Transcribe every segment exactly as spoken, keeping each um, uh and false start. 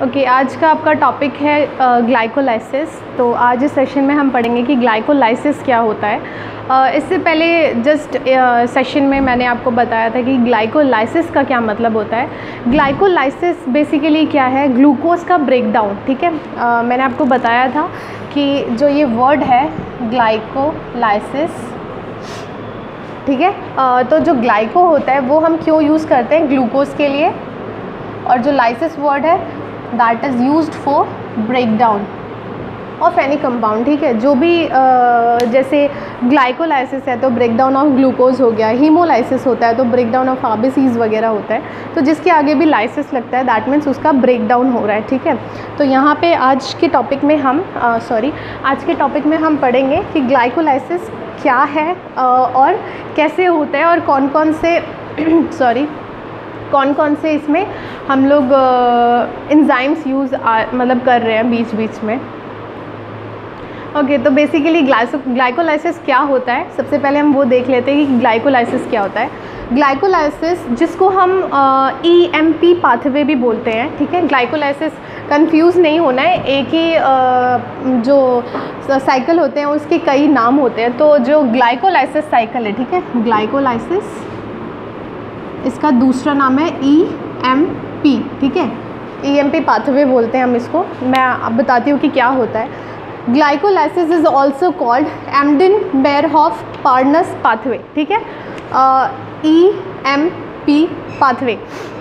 Okay okay, आज का आपका टॉपिक है ग्लाइकोलाइसिस। तो आज इस सेशन में हम पढ़ेंगे कि ग्लाइकोलाइसिस क्या होता है। uh, इससे पहले जस्ट सेशन में मैंने आपको बताया था कि ग्लाइकोलाइसिस का क्या मतलब होता है। ग्लाइकोलाइसिस बेसिकली क्या है, ग्लूकोज का ब्रेकडाउन। ठीक है, uh, मैंने आपको बताया था कि जो ये वर्ड है ग्लाइकोलाइसिस, ठीक है, uh, तो जो ग्लाइको होता है वो हम क्यों यूज़ करते हैं, ग्लूकोज के लिए, और जो लाइसिस वर्ड है that is used for breakdown of any compound. ठीक है, जो भी uh, जैसे ग्लाइकोलाइसिस है तो ब्रेकडाउन ऑफ ग्लूकोज हो गया, हीमोलाइसिस होता है तो ब्रेकडाउन ऑफ आरबीसीज वगैरह होता है। तो जिसके आगे भी लाइसिस लगता है दैट मीन्स उसका ब्रेकडाउन हो रहा है। ठीक है, तो यहाँ पे आज के टॉपिक में हम सॉरी uh, आज के टॉपिक में हम पढ़ेंगे कि ग्लाइकोलाइसिस क्या है uh, और कैसे होता है और कौन कौन से सॉरी कौन कौन से इसमें हम लोग एंजाइम्स यूज़ मतलब कर रहे हैं बीच बीच में। ओके okay, तो बेसिकली ग्लाइकोलाइसिस क्या होता है, सबसे पहले हम वो देख लेते हैं कि ग्लाइकोलाइसिस क्या होता है। ग्लाइकोलाइसिस जिसको हम ई एम पी पाथवे भी बोलते हैं। ठीक है, ग्लाइकोलाइसिस कंफ्यूज नहीं होना है, एक ही uh, जो साइकिल होते हैं उसके कई नाम होते हैं। तो जो ग्लाइकोलाइसिस साइकिल है, ठीक है, ग्लाइकोलाइसिस इसका दूसरा नाम है ई एम पी। ठीक है, ई एम पी पाथवे बोलते हैं हम इसको। मैं अब बताती हूँ कि क्या होता है। Glycolysis is also called Embden Meyerhof Parnas pathway. ठीक है, E M P pathway,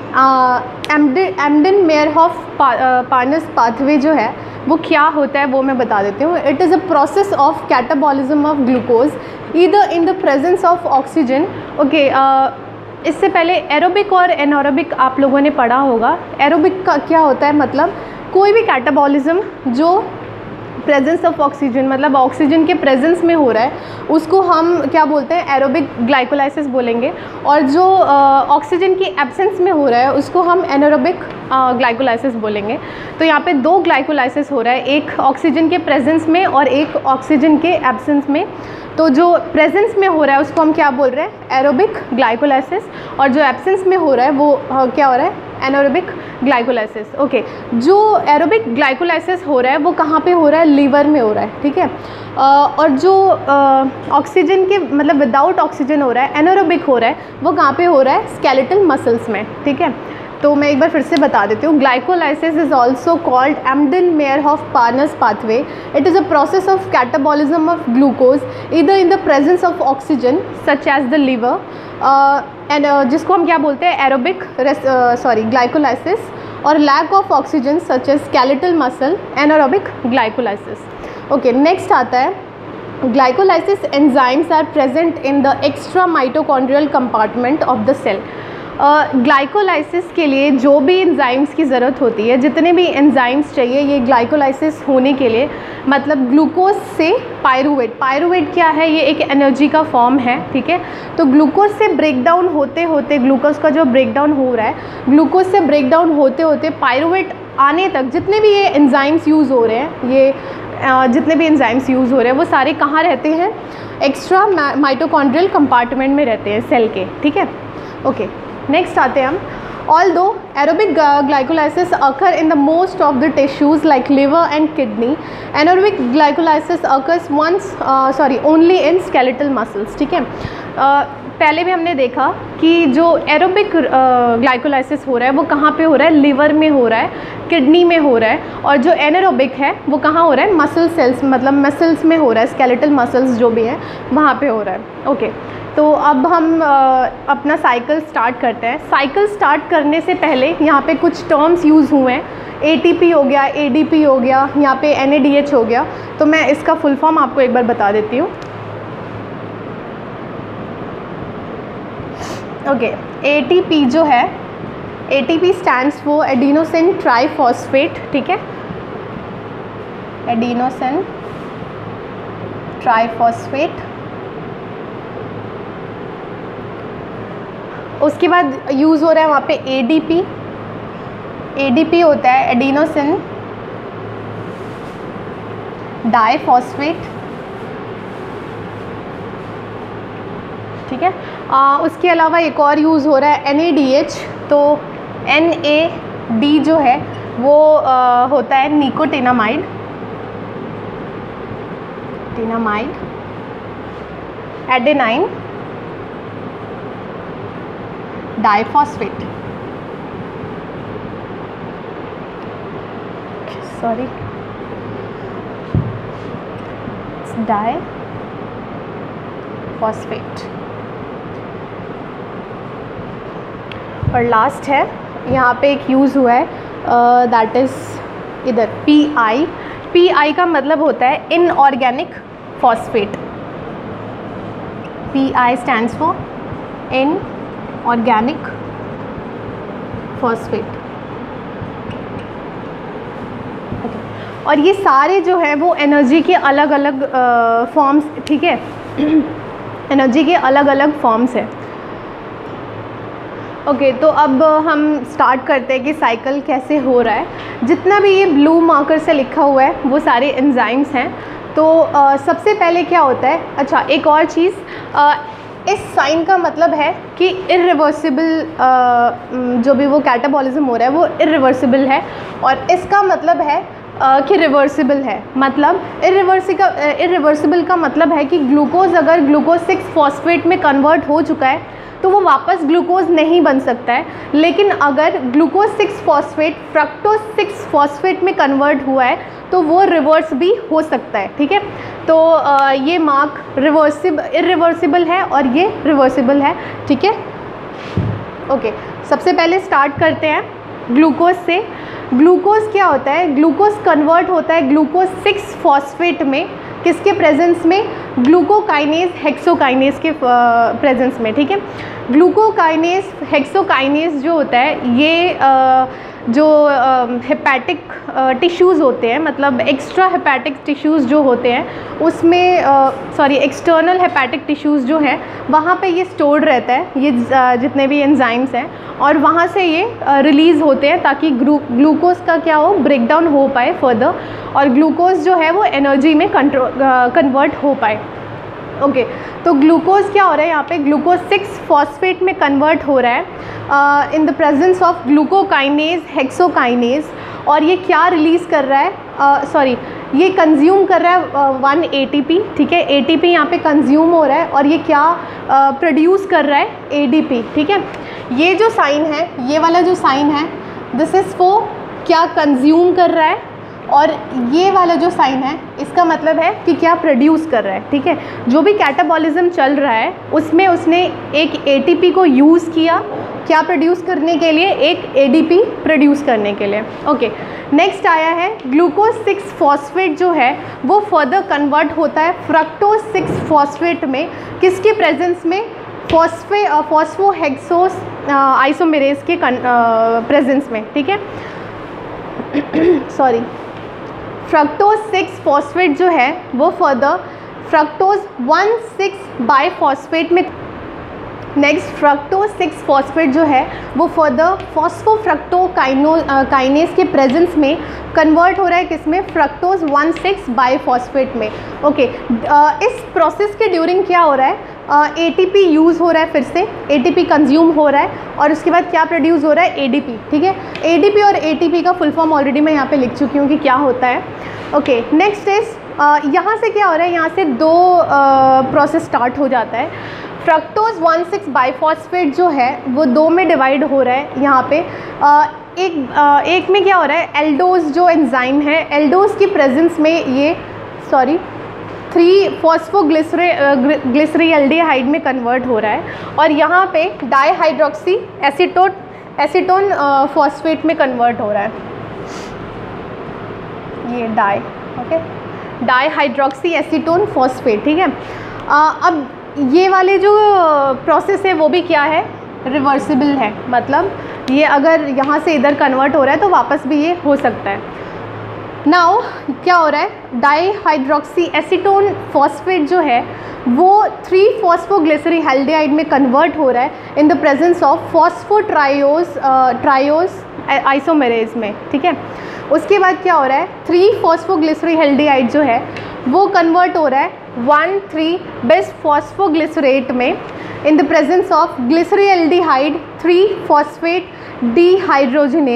Embden Meyerhof Parnas pathway जो है वो क्या होता है वो मैं बता देती हूँ। It is a process of catabolism of glucose either in the presence of oxygen. Okay, इससे पहले एरोबिक और एनारोबिक आप लोगों ने पढ़ा होगा। एरोबिक का क्या होता है, मतलब कोई भी कैटाबॉलिज्म जो प्रेजेंस ऑफ ऑक्सीजन, मतलब ऑक्सीजन के प्रेजेंस में हो रहा है, उसको हम क्या बोलते हैं, एरोबिक ग्लाइकोलाइसिस बोलेंगे। और जो ऑक्सीजन की एब्सेंस में हो रहा है उसको हम एनारोबिक ग्लाइकोलाइसिस बोलेंगे। तो यहाँ पे दो ग्लाइकोलाइसिस हो रहा है, एक ऑक्सीजन के प्रेजेंस में और एक ऑक्सीजन के एब्सेंस में। तो जो प्रेजेंस में हो रहा है उसको हम क्या बोल रहे हैं, एरोबिक ग्लाइकोलाइसिस, और जो एब्सेंस में हो रहा है वो क्या हो रहा है, एनारोबिक ग्लाइकोलाइसिस। ओके, जो एरोबिक ग्लाइकोलाइसिस हो रहा है वो कहाँ पे हो रहा है, लीवर में हो रहा है। ठीक है, और जो ऑक्सीजन के मतलब विदाउट ऑक्सीजन हो रहा है, एनारोबिक हो रहा है, वो कहाँ पे हो रहा है, स्केलेटल मसल्स में। ठीक है, तो मैं एक बार फिर से बता देती हूँ। Glycolysis is also called Embden Meyerhof Parnas pathway. It is a process of catabolism of glucose either in the presence of oxygen such as the liver, and जिसको हम क्या बोलते हैं, एरोबिक सॉरी ग्लाइकोलाइसिस, और lack of oxygen such as skeletal muscle, anaerobic glycolysis. Okay, next आता है glycolysis enzymes are present in the extra mitochondrial compartment of the cell. Glycolysis uh, के लिए जो भी एंजाइम्स की ज़रूरत होती है, जितने भी एंजाइम्स चाहिए ये ग्लाइकोलाइसिस होने के लिए, मतलब ग्लूकोज से पायरूवेट, पायरूवेट क्या है, ये एक एनर्जी का फॉर्म है। ठीक है, तो ग्लूकोज से ब्रेकडाउन होते होते, ग्लूकोज का जो ब्रेकडाउन हो रहा है, ग्लूकोज से ब्रेकडाउन होते होते पायरूवेट आने तक जितने भी ये एंजाइम्स यूज़ हो रहे हैं, ये uh, जितने भी एंजाइम्स यूज़ हो रहे हैं वो सारे कहाँ रहते हैं, एक्स्ट्रा माइटोकॉन्ड्रियल कंपार्टमेंट में रहते हैं सेल के। ठीक है, ओके, नेक्स्ट आते हैं हम। Although aerobic glycolysis occur in the most of the tissues like liver and kidney, anaerobic glycolysis occurs once uh, sorry only in skeletal muscles. ठीक है, uh, पहले भी हमने देखा कि जो एरोबिक ग्लाइकोलाइसिस हो रहा है वो कहाँ पे हो रहा है, लिवर में हो रहा है, किडनी में हो रहा है, और जो एनारोबिक है वो कहाँ हो रहा है, मसल सेल्स, मतलब मसल्स में हो रहा है, स्केलेटल मसल्स जो भी हैं वहाँ पे हो रहा है। ओके, तो अब हम आ, अपना साइकिल स्टार्ट करते हैं। साइकिल स्टार्ट करने से पहले यहाँ पे कुछ टर्म्स यूज़ हुए हैं, ए टी पी हो गया, ए डी पी हो गया, यहाँ पे एन ए डी एच हो गया। तो मैं इसका फुल फॉर्म आपको एक बार बता देती हूँ। ओके, ए टी पी जो है, A T P stands for adenosine triphosphate. ठीक है, एडिनोसिन ट्राइफॉस्फेट। उसके बाद यूज़ हो रहा है वहाँ पे A D P, A D P होता है एडिनोसिन डाइफॉस्फेट। ठीक है, आ, उसके अलावा एक और यूज़ हो रहा है एन ए डी एच। तो एन ए डी जो है वो आ, होता है निकोटिनामाइड, टिनामाइड, एडेनाइन डाइफॉस्फेट, सॉरी डाइफॉस्फेट। और लास्ट है यहाँ पे एक यूज़ हुआ है दैट इज़ इधर पी आई। पी आई का मतलब होता है inorganic phosphate. P I stands for inorganic phosphate. और ये सारे जो है वो एनर्जी के अलग अलग फॉर्म्स, ठीक है, एनर्जी के अलग अलग फॉर्म्स है। ओके okay, तो अब हम स्टार्ट करते हैं कि साइकिल कैसे हो रहा है। जितना भी ये ब्लू मार्कर से लिखा हुआ है वो सारे एंजाइम्स हैं। तो आ, सबसे पहले क्या होता है, अच्छा एक और चीज़, आ, इस साइन का मतलब है कि इरिवर्सिबल, जो भी वो कैटाबॉलिज्म हो रहा है वो इरिवर्सिबल है। और इसका मतलब है Uh, कि रिवर्सिबल है। मतलब इरिवर्सिबल इरिवर्सिबल का मतलब है कि ग्लूकोज अगर ग्लूकोज सिक्स फॉस्फेट में कन्वर्ट हो चुका है तो वो वापस ग्लूकोज नहीं बन सकता है। लेकिन अगर glucose six phosphate fructose six phosphate में कन्वर्ट हुआ है तो वो रिवर्स भी हो सकता है, ठीक है। तो uh, ये मार्क रिवर्सिबल इरिवर्सिबल है और ये रिवर्सिबल है, ठीक है। ओके, सबसे पहले स्टार्ट करते हैं ग्लूकोज से। ग्लूकोज क्या होता है, ग्लूकोज कन्वर्ट होता है ग्लूकोज सिक्स फॉस्फेट में, किसके प्रेजेंस में, ग्लूकोकाइनेज हेक्सोकाइनेज के प्रेजेंस में, ठीक है। ग्लूकोकाइनेज हेक्सोकाइनेज जो होता है ये आ, जो हेपेटिक टिश्यूज़ होते हैं, मतलब एक्स्ट्रा हेपेटिक टिश्यूज़ जो होते हैं उसमें, सॉरी एक्सटर्नल हेपेटिक टिश्यूज़ जो हैं वहाँ पे ये स्टोर्ड रहता है, ये जितने भी एंजाइम्स हैं, और वहाँ से ये रिलीज़ होते हैं ताकि ग्लूकोज का क्या हो, ब्रेक डाउन हो पाए फर्दर, और ग्लूकोज जो है वो एनर्जी में कन्वर्ट हो पाए। ओके okay, तो ग्लूकोज क्या हो रहा है यहाँ पे, ग्लूकोज सिक्स फॉस्फेट में कन्वर्ट हो रहा है in the presence of glucokinase hexokinase. और ये क्या रिलीज़ कर रहा है, सॉरी uh, ये कंज्यूम कर रहा है वन ए टी पी, ठीक है। ए टी पी यहाँ पे कंज्यूम हो रहा है और ये क्या प्रोड्यूस uh, कर रहा है, ए डी पी, ठीक है। ये जो साइन है, ये वाला जो साइन है, दिस इज़ फॉर क्या कंज्यूम कर रहा है, और ये वाला जो साइन है इसका मतलब है कि क्या प्रोड्यूस कर रहा है, ठीक है। जो भी कैटाबॉलिज्म चल रहा है उसमें उसने एक ए टी पी को यूज़ किया, क्या प्रोड्यूस करने के लिए, एक ए डी पी प्रोड्यूस करने के लिए। ओके, नेक्स्ट आया है ग्लूकोज सिक्स फॉस्फेट जो है वो फर्दर कन्वर्ट होता है फ्रक्टोज सिक्स फॉस्फेट में, किसके प्रेजेंस में, फॉस्फे फॉस्फोहेक्सोस आइसोमेरेज के प्रेजेंस में, ठीक है। सॉरी, फ्रक्टोज सिक्स फॉस्फेट जो है वो further fructose one six biphosphate में, नेक्स्ट फ्रक्टोज सिक्स फॉस्फेट जो है वो फर्दर फॉस्फोफ्रक्टोकाइनो काइनेज के प्रेजेंस में कन्वर्ट हो रहा है, किसमें, फ्रक्टोज वन सिक्स बाईफॉस्फेट में। ओके okay, इस प्रोसेस के ड्यूरिंग क्या हो रहा है, ए टी पी यूज़ हो रहा है, फिर से ए टी पी कंज्यूम हो रहा है और उसके बाद क्या प्रोड्यूस हो रहा है, ए डी पी, ठीक है। ए डी पी और ए टी पी का फुल फॉर्म ऑलरेडी मैं यहाँ पे लिख चुकी हूँ कि क्या होता है। ओके, नेक्स्ट इज यहाँ से क्या हो रहा है, यहाँ से दो प्रोसेस uh, स्टार्ट हो जाता है। फ्रक्टोज वन सिक्स बाईफॉस्फेट जो है वो दो में डिवाइड हो रहा है यहाँ पे। uh, एक uh, एक में क्या हो रहा है, एल्डोज जो एंजाइम है, एल्डोज की प्रेजेंस में ये सॉरी थ्री फॉस्फोग्लिसरे ग्लिसरीएल्डिहाइड में कन्वर्ट हो रहा है, और यहाँ पे डाईहाइड्रोक्सी एसीटोन एसीटोन फॉस्फेट में कन्वर्ट हो रहा है, ये डाई, ओके, डाईहाइड्रोक्सी एसीटोन फॉस्फेट, ठीक है। अब ये वाले जो प्रोसेस है वो भी क्या है, रिवर्सिबल है, मतलब ये अगर यहाँ से इधर कन्वर्ट हो रहा है तो वापस भी ये हो सकता है। नाउ क्या हो रहा है, डाईहाइड्रोक्सी एसीटोन फॉस्फेट जो है वो थ्री फॉस्फोग्लिसरीएल्डिहाइड में कन्वर्ट हो रहा है in the presence of phosphotriose triose isomerase में, ठीक है। उसके बाद क्या हो रहा है, थ्री फॉस्फोग्लिसरीएल्डिहाइड जो है वो कन्वर्ट हो रहा है वन थ्री बिस फॉस्फोग्लिसरेट में in the presence of glyceraldehyde three phosphate dehydrogenase,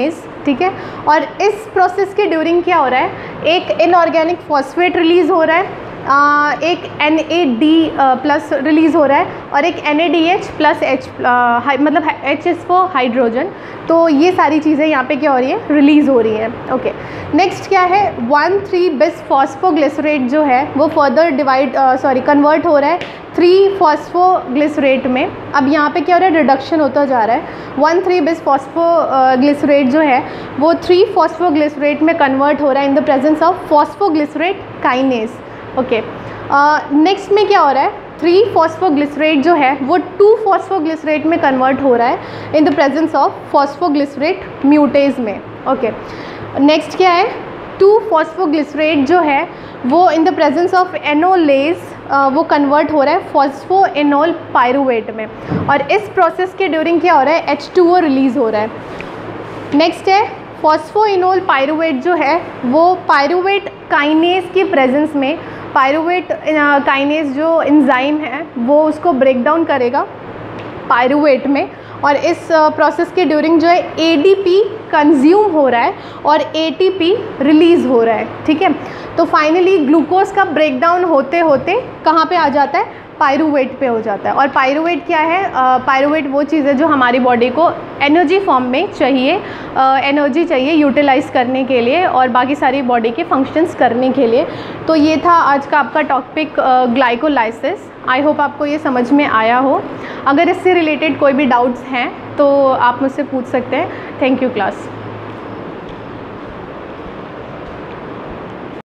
ठीक है। और इस प्रोसेस के ड्यूरिंग क्या हो रहा है, एक इनऑर्गेनिक फॉस्फेट रिलीज़ हो रहा है, आ, एक N A D plus release हो रहा है और एक N A D H plus H मतलब एच इज़ फॉर हाइड्रोजन। तो ये सारी चीज़ें यहाँ पे क्या हो रही है, रिलीज़ हो रही हैं। ओके, नेक्स्ट क्या है, वन थ्री बिस फॉस्फोग्लिसरेट जो है वो फर्दर डिवाइड सॉरी कन्वर्ट हो रहा है थ्री फॉस्फोग्लिसरेट में। अब यहाँ पे क्या हो रहा है, रिडक्शन होता जा रहा है। वन थ्री बिस फॉस्फोग्लिसरेट जो है वो थ्री फॉस्फोग्लिसरेट में कन्वर्ट हो रहा है in the presence of phosphoglycerate kinase. Okay, next में क्या हो रहा है, थ्री फॉस्फोग्लिसरेट जो है वो टू फॉस्फोग्लिसरेट में कन्वर्ट हो रहा है in the presence of phosphoglycerate mutase में। ओके, नेक्स्ट क्या है, टू फॉस्फोग्लिसरेट जो है वो in the presence of enolase वो कन्वर्ट हो रहा है फॉस्फोएनोल पायरुवेट में। और इस प्रोसेस के ड्यूरिंग क्या हो रहा है, एच टू ओ रिलीज़ हो रहा है। नेक्स्ट है फॉस्फोइनोल पायरुवेट जो है वो पायरुवेट काइनेज की प्रेजेंस में, पायरुवेट काइनेज जो एंजाइम है वो उसको ब्रेक डाउन करेगा पायरुवेट में। और इस प्रोसेस के ड्यूरिंग जो है ए डी पी कंज्यूम हो रहा है और ए टी पी रिलीज़ हो रहा है, ठीक है। तो फाइनली ग्लूकोज का ब्रेक डाउन होते होते कहाँ पे आ जाता है, पायरुवेट पे हो जाता है। और पायरुवेट क्या है, पायरुवेट वो चीज़ है जो हमारी बॉडी को एनर्जी फॉर्म में चाहिए, एनर्जी चाहिए यूटिलाइज करने के लिए और बाकी सारी बॉडी के फंक्शंस करने के लिए। तो ये था आज का आपका टॉपिक ग्लाइकोलाइसिस। आई होप आपको ये समझ में आया हो। अगर इससे रिलेटेड कोई भी डाउट्स हैं तो आप मुझसे पूछ सकते हैं। Thank you class.